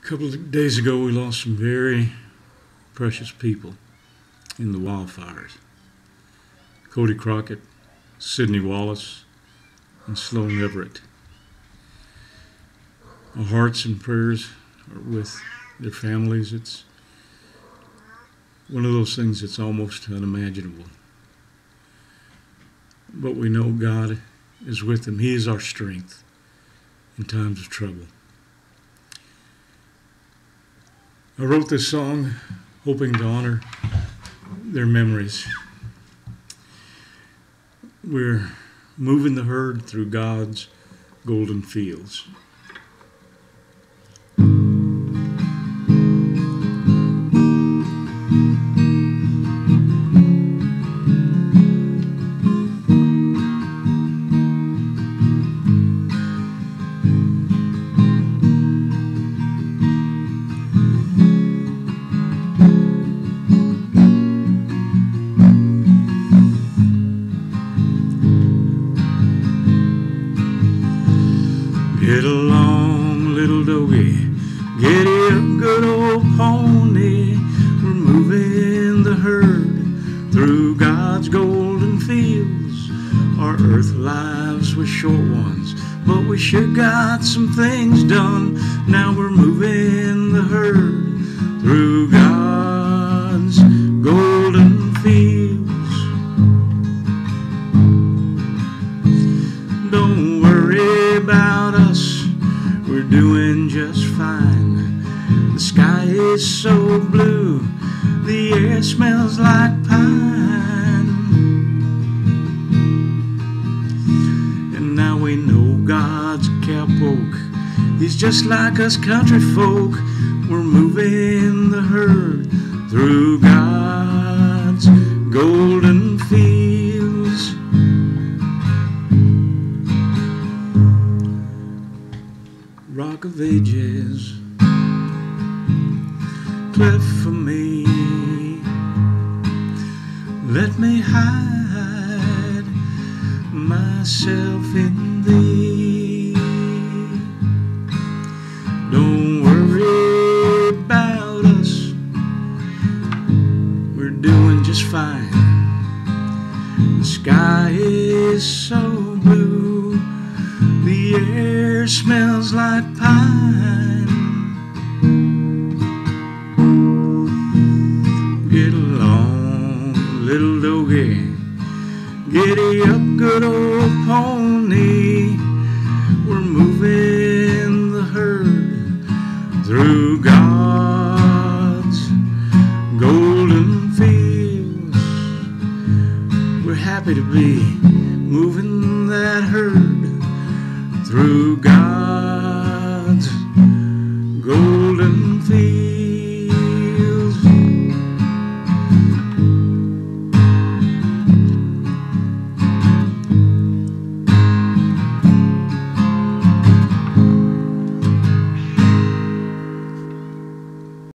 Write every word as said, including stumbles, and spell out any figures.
A couple of days ago, we lost some very precious people in the wildfires. Cody Crockett, Sydney Wallace, and Sloan Everett. Our hearts and prayers are with their families. It's one of those things that's almost unimaginable. But we know God is with them. He is our strength in times of trouble. I wrote this song hoping to honor their memories. We're moving the herd through God's golden fields. Get along, little doggy, get up, good old pony. We're moving the herd through God's golden fields. Our earth lives were short ones, but we sure got some things done. Now we're moving the herd through God's golden fields. Don't worry about us, we're doing just fine. The sky is so blue, the air smells like pine. And now we know God's cowpoke, he's just like us country folk. We're moving the herd through God's golden fields. Rock of ages, cleft for me, let me hide myself in thee. Don't worry about us, we're doing just fine. The sky is so blue, the air smells like pine. Get along, little doggy, giddy up, good old pony. We're moving the herd through God's golden fields. We're happy to be moving that herd through God's golden fields.